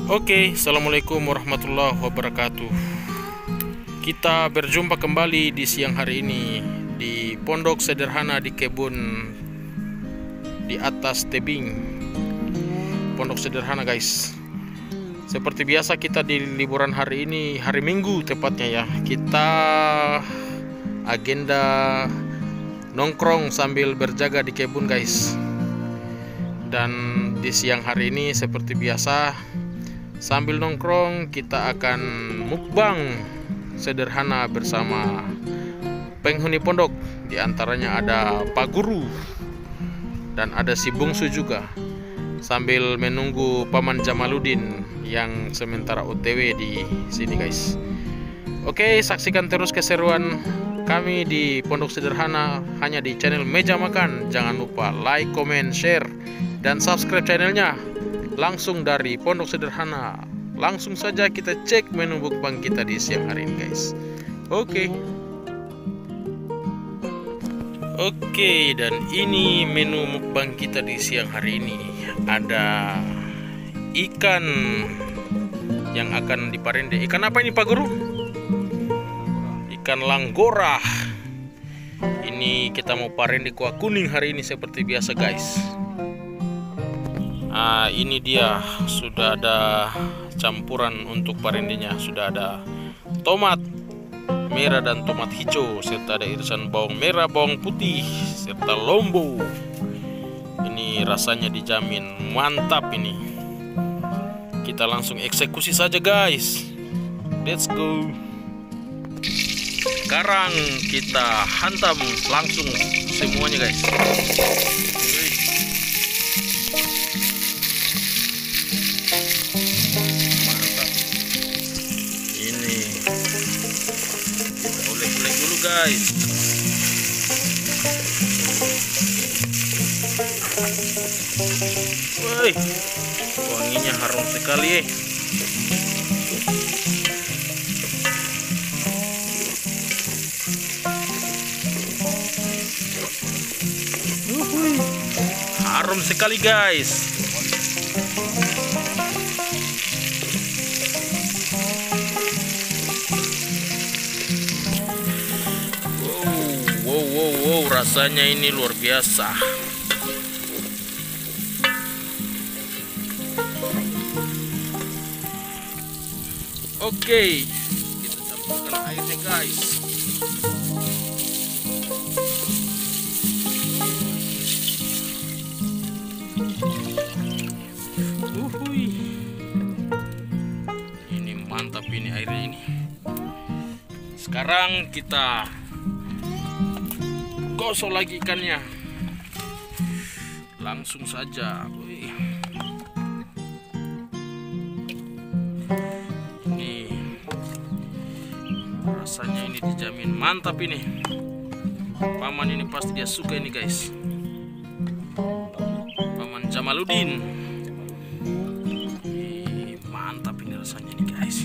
Oke, assalamualaikum warahmatullahi wabarakatuh. Kita berjumpa kembali di siang hari ini di pondok sederhana di kebun di atas tebing. Pondok sederhana, guys. Seperti biasa kita di liburan hari ini, hari Minggu tepatnya ya. Kita agenda nongkrong sambil berjaga di kebun, guys. Dan di siang hari ini seperti biasa, sambil nongkrong kita akan mukbang sederhana bersama penghuni pondok. Di antaranya ada Pak Guru dan ada si Bungsu juga, sambil menunggu Paman Jamaluddin yang sementara OTW di sini, guys. Oke, saksikan terus keseruan kami di pondok sederhana hanya di channel Meja Makan. Jangan lupa like, comment, share, dan subscribe channelnya langsung dari pondok sederhana. Langsung saja kita cek menu mukbang kita di siang hari ini, guys. Oke, dan ini menu mukbang kita di siang hari ini. Ada ikan yang akan diparende. Ikan apa ini, Pak Guru? Ikan langgora. Ini kita mau parende kuah kuning hari ini seperti biasa, guys. Ini dia, sudah ada campuran untuk parendenya. Sudah ada tomat merah dan tomat hijau, serta ada irisan bawang merah, bawang putih, serta lombok. Ini rasanya dijamin mantap ini. Kita langsung eksekusi saja, guys. Let's go. Sekarang kita hantam langsung semuanya, guys. Guys, woi, wanginya harum sekali. Harum sekali, guys. Wow, rasanya ini luar biasa. Oke, kita campurkan airnya, guys. Ini mantap ini airnya ini. Sekarang kita gosok lagi ikannya. Langsung saja. Ini rasanya ini dijamin mantap ini. Paman ini pasti dia suka ini, guys. Paman Jamaluddin. Mantap ini rasanya ini, guys.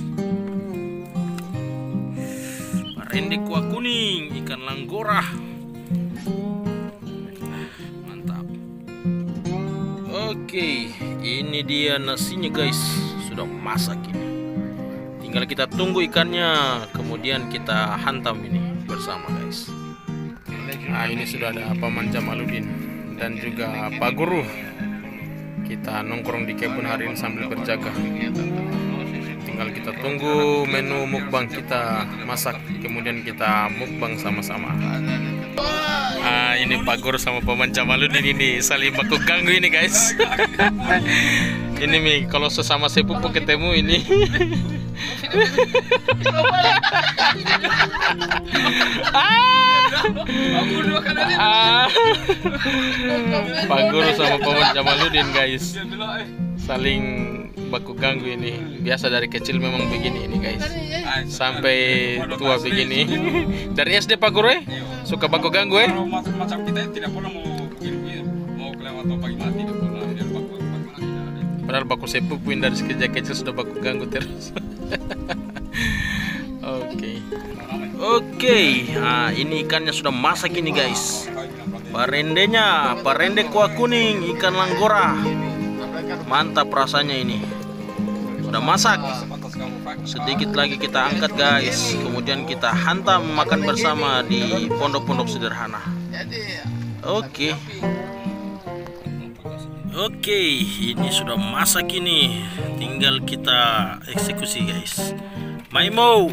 Parende kuah kuning ikan langgora. Oke, ini dia nasinya, guys. Sudah masak ini. Tinggal kita tunggu ikannya, kemudian kita hantam ini bersama, guys. Ini sudah ada Paman Jamaluddin dan juga Pak Guru. Kita nongkrong di kebun hari ini sambil berjaga. Tinggal kita tunggu menu mukbang kita masak, kemudian kita mukbang sama-sama. Ini Pak Guru sama Paman Jamaluddin ini saling baku ganggu ini, guys. Ini Mi, kalau sesama sepupu ketemu ini. Pak Guru sama Paman Jamaluddin, guys, saling baku ganggu ini. Biasa dari kecil memang begini ini, guys. Sampai tua begini. Dari SD Pak Guru suka baku ganggu macam kita tidak pernah mau begini, mau kelewat atau pagi mati tidak pernah. Padahal baku sepupu dari sejak kecil sudah baku ganggu terus. Oke. Ini ikannya sudah masak ini, guys. Parendenya, parende kuah kuning ikan langgora. Mantap rasanya ini. sudah masak. Sedikit lagi kita angkat guys, kemudian kita hantam makan bersama di pondok-pondok sederhana. Oke. Oke, ini sudah masak ini. Tinggal kita eksekusi guys. Maimo.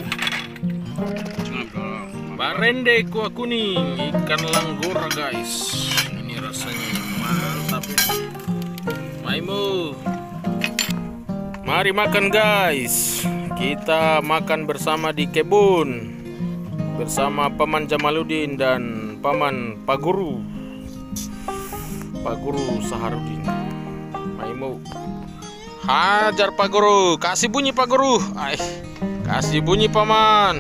Barende kuah kuning, ikan langgora guys. Ini rasanya mantap. Maimo. Mari makan guys. Kita makan bersama di kebun bersama Paman Jamaludin dan Paman Pak Guru Saharudin. Maimo. Hajar Pak Guru, kasih bunyi Pak Guru. Kasih bunyi Paman.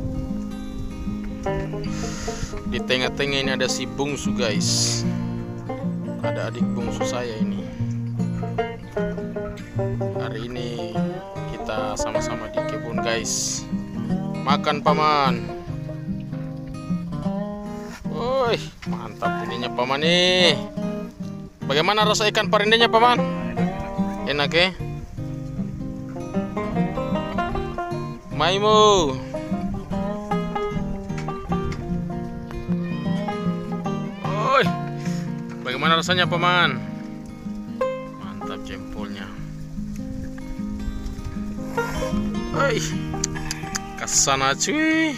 Di tengah-tengah ini ada si bungsu guys. Ada adik bungsu saya ini. Hari ini kita sama-sama di kebun guys. Makan Paman. Woi, mantap ininya Paman nih. Bagaimana rasa ikan parindenya Paman? Enak ya? Maimo. Woi, bagaimana rasanya Paman? Mantap jempolnya. Woi, kesana cuy.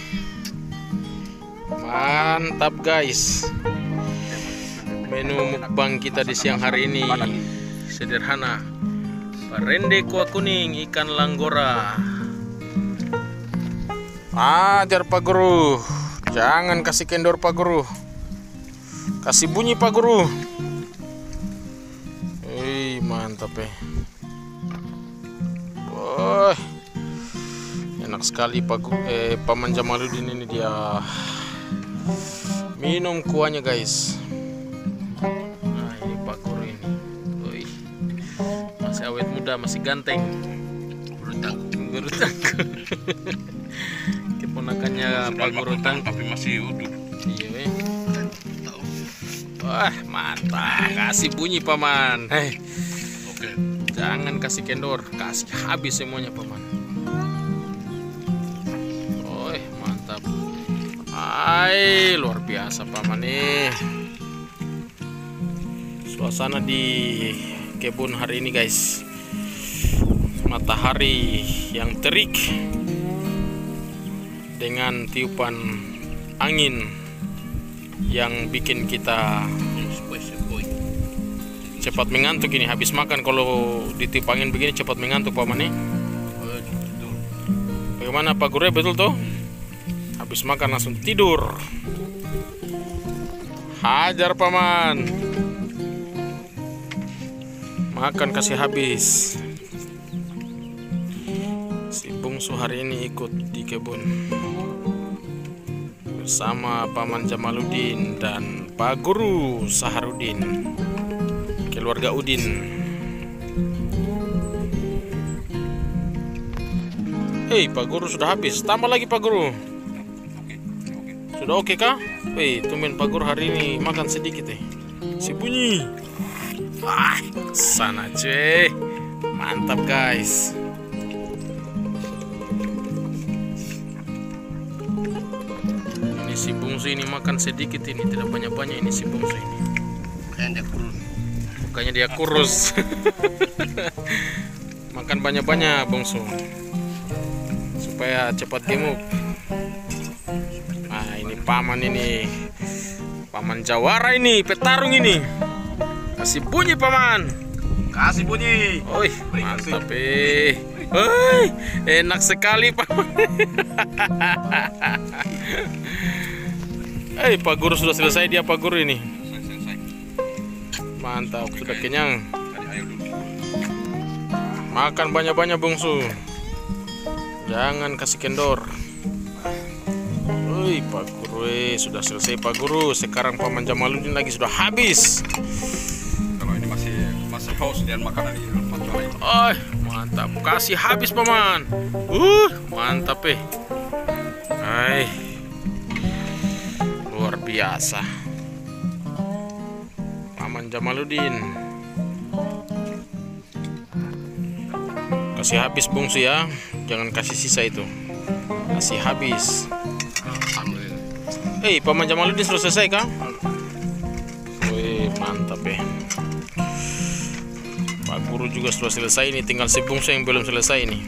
Mantap guys. Menu mukbang kita di siang hari ini sederhana. Barende kuah kuning, ikan langgora. Ajar Pak Guru. Jangan kasih kendor Pak Guru. Kasih bunyi Pak Guru. Mantap ya. Wah, enak sekali Paman Jamaludin ini dia minum kuahnya guys. Nah ini Pak Guru ini. Wih, masih awet muda, masih ganteng. Guru Tangku. Keponakannya Pak Guru Tangku tapi masih utuh. Iya weh. Wah mantap, kasih bunyi Paman. Oke. Jangan kasih kendor, kasih habis semuanya Paman. Mantap. Luar biasa Paman nih. Suasana di kebun hari ini guys. Matahari yang terik dengan tiupan angin yang bikin kita cepat mengantuk ini. Habis makan kalau ditiup angin begini cepat mengantuk Paman nih. Bagaimana Pak Guru, betul tuh? Habis makan langsung tidur. Hajar Paman. Makan kasih habis. Si bungsu hari ini ikut di kebun bersama Paman Jamaludin dan Pak Guru Saharudin, keluarga Udin. Pak Guru sudah habis. Tambah lagi Pak Guru. Sudah oke kah? Tumben Pak Guru hari ini makan sedikit Si bunyi. Sana cuy. Mantap guys. Ini si bungsu ini makan sedikit ini, tidak banyak-banyak ini si bungsu ini. Bukannya dia kurus. Makan banyak-banyak bungsu supaya cepat gemuk. Nah ini Paman ini, Paman Jawara ini, petarung ini. Kasih bunyi Paman. Kasih bunyi. Mantap enak sekali Paman. Pak Guru sudah selesai dia Pak Guru ini. Mantap, sudah kenyang. Makan banyak-banyak bungsu. Jangan kasih kendor. Pak Guru sudah selesai Pak Guru. Sekarang Paman Jamaludin lagi sudah habis. Kalau ini masih haus dan makanan ini. Mantap, kasih habis Paman. Mantap luar biasa. Paman Jamaludin Kasih habis bungsu ya, jangan kasih sisa itu. Kasih habis. Alhamdulillah. Paman Jamaluddin sudah selesai kah? Wih, mantap ya. Pak Guru juga sudah selesai, ini tinggal si bungsu yang belum selesai nih.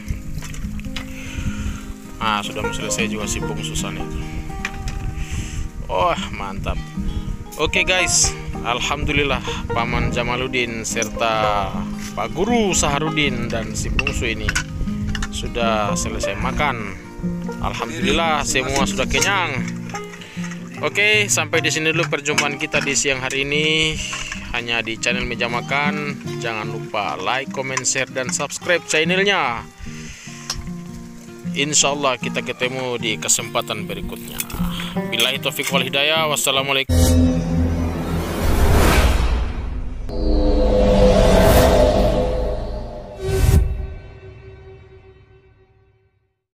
Sudah mau selesai juga si bungsu sana itu. Oh, mantap. Oke guys, alhamdulillah Paman Jamaluddin serta Pak Guru Saharudin dan si bungsu ini sudah selesai makan. Alhamdulillah semua sudah kenyang. Oke, sampai di sini dulu perjumpaan kita di siang hari ini hanya di channel Meja Makan. Jangan lupa like, comment, share dan subscribe channelnya. Insyaallah kita ketemu di kesempatan berikutnya. Billahi taufiq wal hidayah. Wassalamualaikum.